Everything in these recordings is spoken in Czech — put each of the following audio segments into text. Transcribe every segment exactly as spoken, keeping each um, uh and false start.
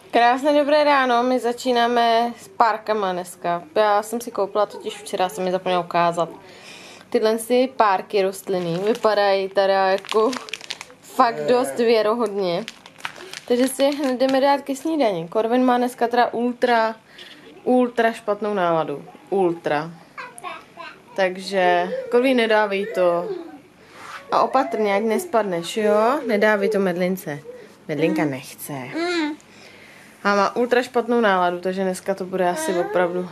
Krásné dobré ráno, my začínáme s párkama dneska. Já jsem si koupila, totiž včera jsem mi zapomněla ukázat. Tyhle ty párky rostlinný vypadají teda jako fakt dost věrohodně. Takže si hned jdeme dát ke snídani. Korvin má dneska teda ultra, ultra špatnou náladu. Ultra. Takže Korvin, nedávej to. A opatrně, ať nespadneš, jo? Nedávej to medlince. Medlinka nechce. A má ultra špatnou náladu, takže dneska to bude asi opravdu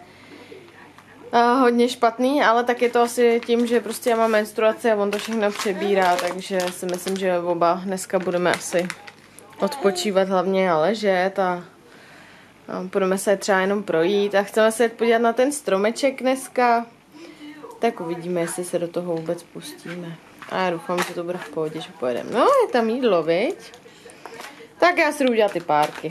uh, hodně špatný, ale tak je to asi tím, že prostě já mám menstruaci a on to všechno přebírá, takže si myslím, že oba dneska budeme asi odpočívat hlavně a ležet a, a budeme se třeba jenom projít a chceme se podívat na ten stromeček dneska, tak uvidíme, jestli se do toho vůbec pustíme. A já doufám, že to bude v pohodě, že pojedeme. No, je tam jídlo, viď? Tak já si jdu udělat ty párky.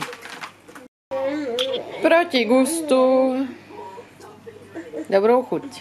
Proti gustu. Dobrou chuť.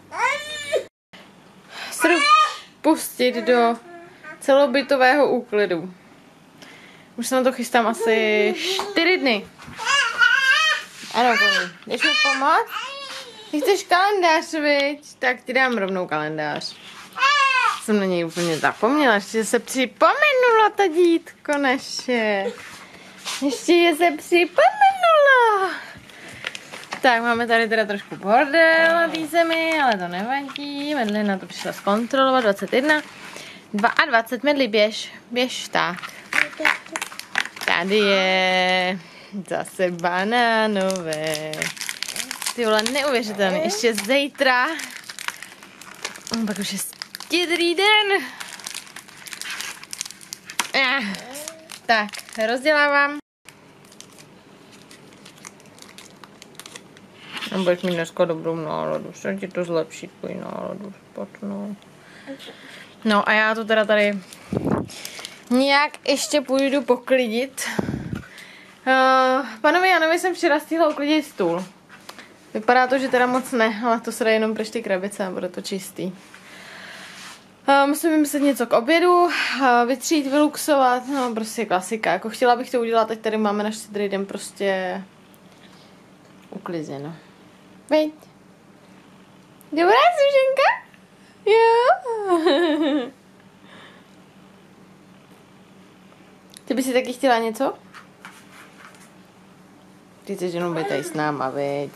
Srdu pustit do celobytového úklidu. Už se na to chystám asi čtyři dny. Ano, Kovi, jdeš mi pomoct? Ty chceš kalendář, viď? Tak ti dám rovnou kalendář. Jsem na něj úplně zapomněla, ještě se připomenulo to dítko naše. Ještě se připomenulo. Tak, máme tady teda trošku bordel na té zemi, ale to nevadí. Medlina to přišla zkontrolovat. dvacet jedna. dvacet dva medli, běž. Běž, tak. Tady je zase banánové. Ty vole, neuvěřitelný. Ještě zítra. Pak už je štědrý den. Eh, tak, rozdělávám. A budeš mít dneska dobrou náladu. Se ti to zlepší tvoji náladu špatnou. No a já to teda tady nějak ještě půjdu poklidit. Uh, panovi Janovi jsem včera stihla uklidit stůl. Vypadá to, že teda moc ne, ale to se dá jenom preš ty krabice a bude to čistý. Uh, musím vymyslet něco k obědu, uh, vytřít, vyluxovat, no prostě klasika. Jako chtěla bych to udělat, teď tady máme na štědrý den prostě uklizeno. Veď. Dobrá, Suženka? Jo. Ty by si taky chtěla něco? Ty chceš jenom být tady s náma, veď.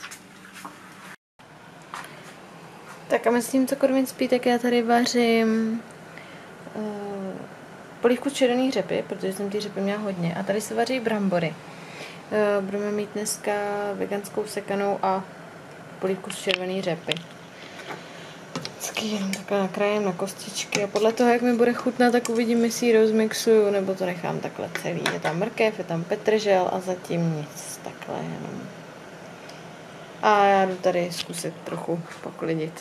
Tak a myslím, co Korvin spí, tak já tady vařím uh, polívku z červený řepy, protože jsem ty řepy měla hodně. A tady se vaří brambory. Uh, budeme mít dneska veganskou sekanou a polívku z červený řepy. Vždycky jenom takhle nakrájem na kostičky a podle toho, jak mi bude chutnat, tak uvidím, jestli ji rozmixuju, nebo to nechám takhle celý. Je tam mrkev, je tam petržel a zatím nic. Takhle jenom. A já jdu tady zkusit trochu poklidit.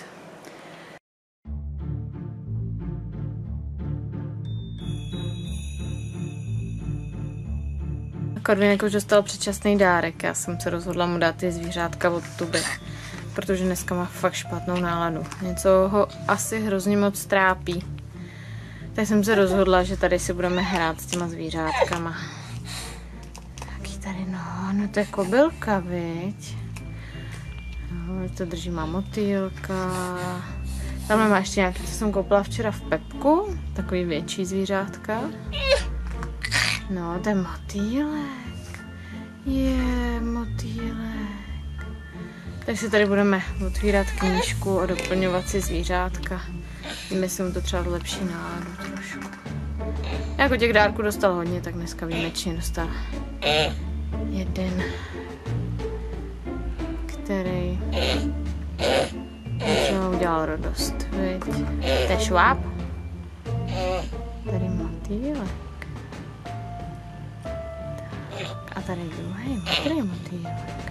Korvin jakož dostal předčasný dárek. Já jsem se rozhodla mu dát ty zvířátka od Tuby, protože dneska má fakt špatnou náladu. Něco ho asi hrozně moc trápí. Tak jsem se rozhodla, že tady si budeme hrát s těma zvířátkama. Jaký tady, no, no to je kobylka, viď? No, to drží má motýlka. Tamhle má ještě nějaký, co jsem koupila včera v Pepku. Takový větší zvířátka. No, to je motýlek. Je, motýlek. Tak si tady budeme otvírat knížku a doplňovat si zvířátka. Vím, jestli mu to třeba zlepší náladu trošku. Jako těch dárků dostal hodně, tak dneska výjimečně dostal jeden, který třeba udělal radost. Viď? To je šváb. Tady motýlek. A tady druhý, modrý motýlek.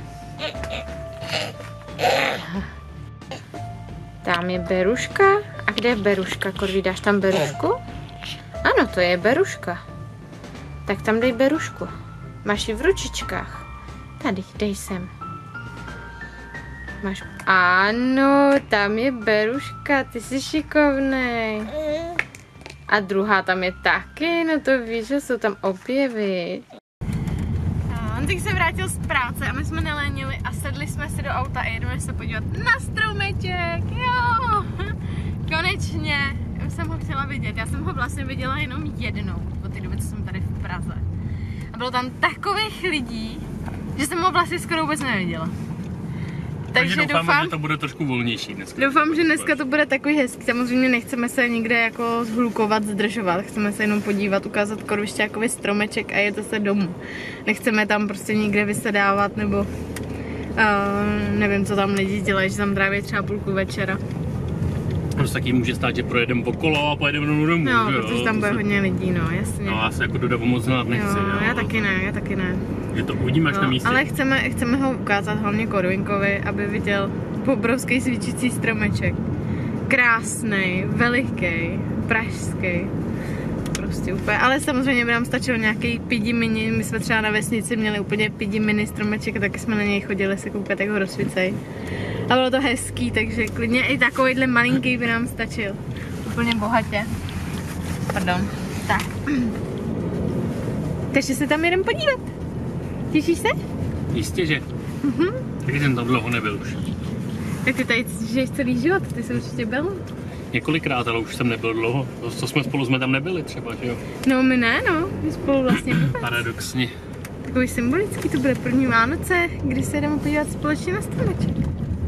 Tam je beruška. A kde je beruška? Korví, dáš tam berušku? Ano, to je beruška. Tak tam dej berušku. Máš ji v ručičkách. Tady, dej sem. Máš... Ano, tam je beruška, ty jsi šikovnej. A druhá tam je taky, no to víš, že jsou tam objevy. Honzik se vrátil z práce a my jsme nelénili a sedli jsme si do auta a jedeme se podívat na stromeček, jo! Konečně jsem ho chtěla vidět, já jsem ho vlastně viděla jenom jednou po té době, co jsem tady v Praze. A bylo tam takových lidí, že jsem ho vlastně skoro vůbec neviděla. Takže doufám, doufám, že to bude trošku volnější dneska. Doufám, že dneska to bude takový hezký. Samozřejmě nechceme se nikde jako zhlukovat, zdržovat. Chceme se jenom podívat, ukázat Korvišťákovi stromeček a jít se domů. Nechceme tam prostě nikde vysedávat nebo uh, nevím, co tam lidi dělají, že tam tráví třeba půlku večera. Prostě taky může stát, že projedeme okolo a pojedeme domů domů. No, protože tam bude hodně lidí, no, jasně. No, já se jako do Davu moc znát nechci. Jo, jo. já taky ne, já taky ne. Že to uvidíme až no, na místě. Ale chceme, chceme ho ukázat hlavně Korvinkovi, aby viděl obrovský svíčící stromeček. Krásný, veliký, pražský. Prostě úplně, ale samozřejmě by nám stačilo nějaký pidi mini, my jsme třeba na vesnici měli úplně pidi mini stromeček a taky jsme na něj chodili se koukat, jak ho rozsvícej. A bylo to hezký, takže klidně i takovýhle malinký by nám stačil. Úplně bohatě. Pardon. Tak. Takže se tam jdem podívat. Těšíš se? Jistě, že. Mhm. Taky jsem tam dlouho nebyl už. Tak ty tady žiješ celý život, ty jsi určitě byl. Několikrát, ale už jsem nebyl dlouho. Co jsme spolu jsme tam nebyli třeba, že jo? No my ne, no. My spolu vlastně vůbec. Paradoxně. Takový symbolický, to bude první Vánoce, kdy se jdeme podívat společně na stromeček.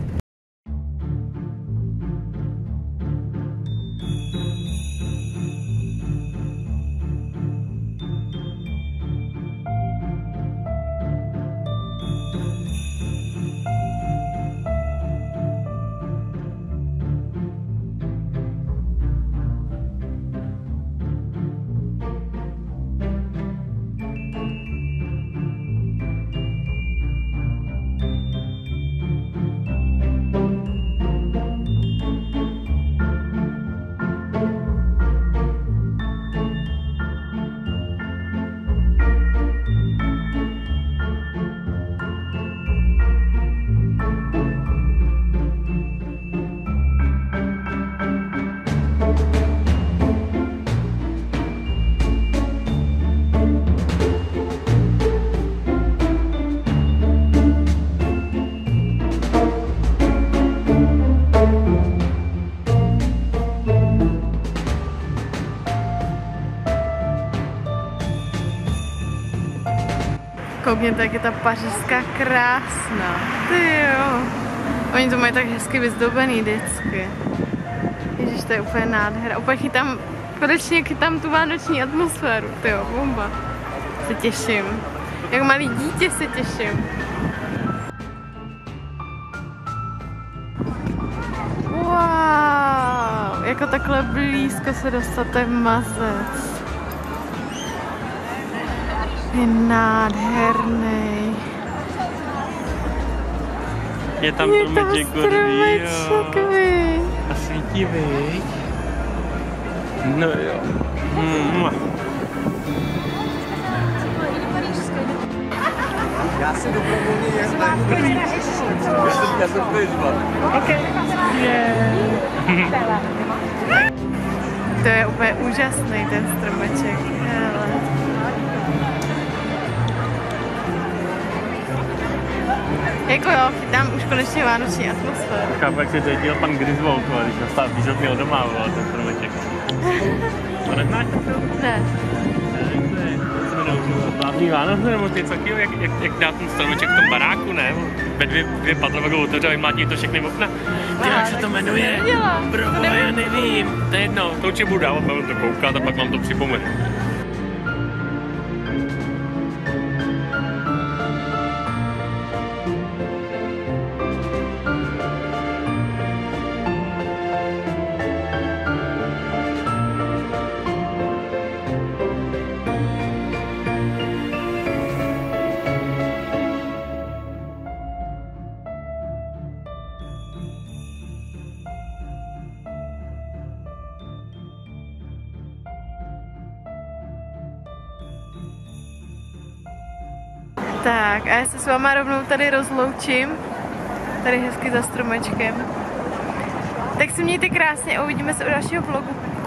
Koukněte, jak je ta pařížská krásná. Ty jo. Oni to mají tak hezky vyzdobený vždycky. Ježiš, to je úplně nádhera. Úplně chytám, konečně chytám tu vánoční atmosféru. Ty jo, bomba. Se těším. Jak malý dítě se těším. Wow, jako takhle blízko se dostat, to je mazec. Je nádherný. Je tam je stromeček, stromeček, a svítí, viď? No jo. Mm. Já si dobrovolně jen já jsem vyzval. Ok. Yeah. To je úplně úžasný ten stromeček. Hele. Jako jo, chytám už konečně vánoční atmosféru. Chápu, jak se cítil pan Griswold, když nastal výžok měl doma, ale ten stromeček. To neznáš? Ne. Vládní Vánoce nebo něco takového, jak, jak, jak dá ten stromeček v tom baráku, ne? Ve dvě, dvě padla, pak ho otevře a vymlátí to všechny okna. Ty, jak se to jmenuje? Proboha, já nevím. To je jedno, to určitě budu dávat, budu to koukat a pak vám to připomenu. Tak a já se s váma rovnou tady rozloučím. Tady hezky za stromečkem. Tak se mějte krásně a uvidíme se u dalšího vlogu.